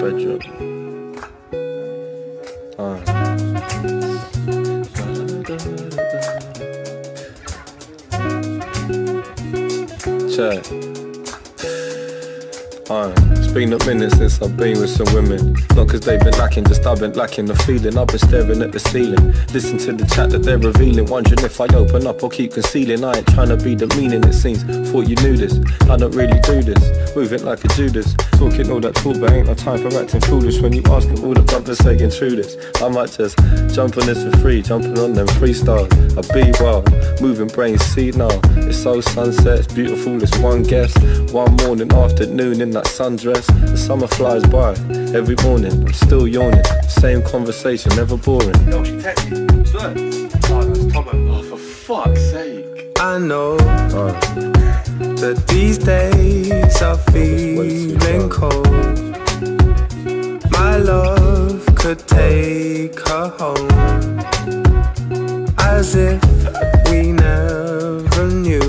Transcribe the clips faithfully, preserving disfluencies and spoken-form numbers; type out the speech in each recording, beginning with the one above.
bedroom. Uh. Check. Uh, it's been a minute since I've been with some women. Not cause they've been lacking, just I've been lacking the feeling. I've been staring at the ceiling, listen to the chat that they're revealing, wondering if I open up or keep concealing. I ain't trying to be demeaning, it seems. Thought you knew this, I don't really do this. Moving like a Judas, talking all that talk, but ain't no time for acting foolish. When you ask them all the brothers saying true this, I might just jump on this for free, jumping on them freestyle. I be wild, moving brains, see now. It's so sunset, it's beautiful, it's one guess. One morning, afternoon in that sundress. The summer flies by, every morning I'm still yawning. Same conversation, never boring. Yo, she texted me. Swear. Oh, that's Tomo. Oh, for fuck's sake. I know Oh. that these days are feeling cold. My love could take her home, as if we never knew.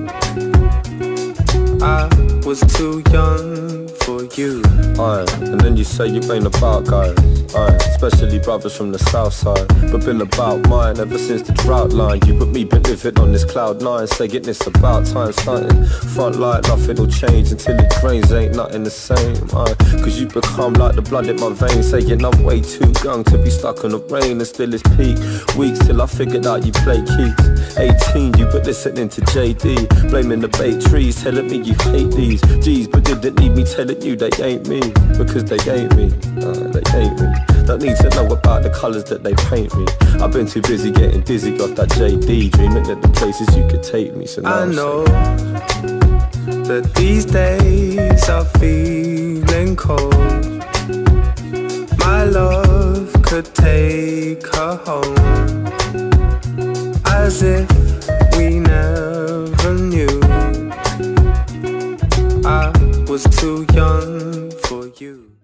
I was too young for you. Aye, and then you say you ain't about guys. Aye, especially brothers from the south side. But been about mine ever since the drought line. You and me been living on this cloud nine, saying it's about time starting. Front light, nothing will change until it drains, ain't nothing the same. Aye, cause you become like the blood in my veins, saying I'm way too young to be stuck on the rain and still it's peak. Weeks till I figured out you play keys. eighteen, you but listening to J D, blaming the bait trees, telling me you hate these G's, but didn't need me telling you they ain't me, because they ain't me, uh, they ain't me. Don't need to know about the colours that they paint me. I've been too busy getting dizzy off that J D, dreaming of the places you could take me. So now I I'm know saying that these days are feeling cold. My love could take her home, as if we never knew. I was too young for you.